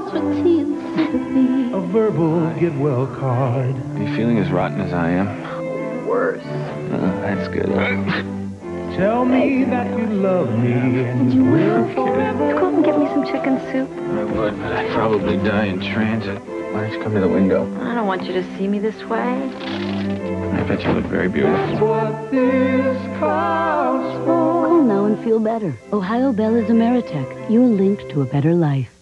sympathy and sympathy. A verbal get well card. Are you feeling as rotten as I am? Worse. That's good. Tell me that you love me and we'll forever. Go up and get me some chicken soup. I would, but I'd probably die in transit. Why don't you come to the window? I don't want you to see me this way. I bet you look very beautiful. What this clouds for. Call now and feel better. Ohio Bell is Ameritech, your link to a better life.